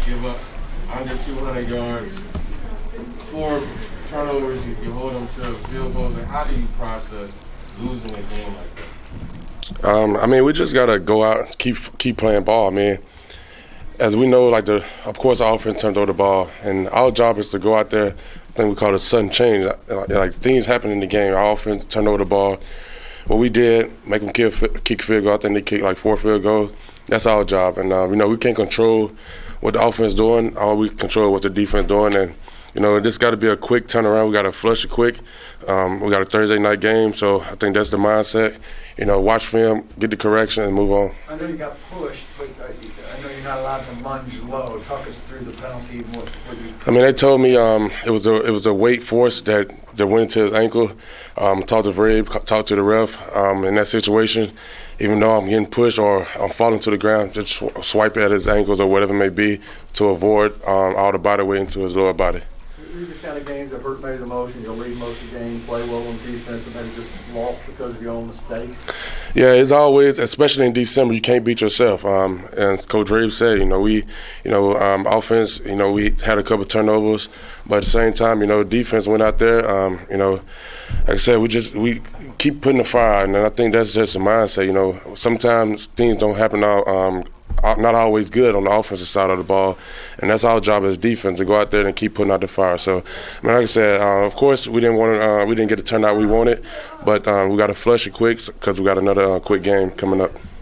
give up under 200 yards, 4 turnovers, you hold them to field goals. And how do you process losing a game like that? I mean, we just gotta go out and keep playing ball. I mean, as we know, of course, our offense turned over the ball, and our job is to go out there. I think we call it a sudden change. Like things happen in the game. Our offense turned over the ball. What we did, make them kick field goal. I think they kicked like 4 field goals. That's our job, and we can't control what the offense doing. All we control what the defense doing, and this got to be a quick turnaround. We got to flush it quick. We got a Thursday night game, so I think that's the mindset. Watch film, get the correction, and move on. I know you got pushed, but I know you're not allowed to lunge low. Talk us through the penalty. I mean, they told me it was the weight force that went into his ankle. Talked to Vrib, talked to the ref in that situation. Even though I'm getting pushed or I'm falling to the ground, just swipe at his ankles or whatever it may be to avoid all the body weight into his lower body. These are kind of games that hurt maybe the most, and you'll lead most of the game, play well on defense, and maybe just lost because of your own mistakes? Yeah, it's always, especially in December, you can't beat yourself. And Coach Vrib said, offense, we had a couple turnovers, but at the same time, defense went out there. Like I said, we keep putting the fire, and I think that's just a mindset. Sometimes things don't happen not always good on the offensive side of the ball, and that's our job as defense, to go out there and keep putting out the fire. So, I mean, like I said, of course we didn't get the turnout we wanted, but we got to flush it quick because we got another quick game coming up.